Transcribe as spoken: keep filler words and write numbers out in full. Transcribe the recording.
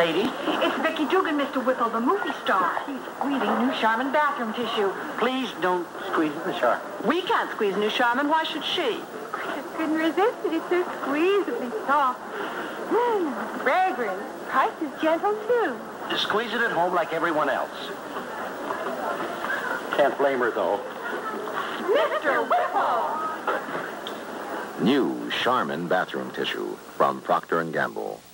lady? It's Becky Dugan, Mister Whipple, the movie star. She's squeezing new Charmin bathroom tissue. Please don't squeeze it in the shower. We can't squeeze new Charmin. Why should she? I just couldn't resist it. It's so squeezably soft. Mmm, fragrant. Price is gentle, too. Just squeeze it at home like everyone else. Can't blame her, though. Mister Whipple! New Charmin bathroom tissue from Procter and Gamble.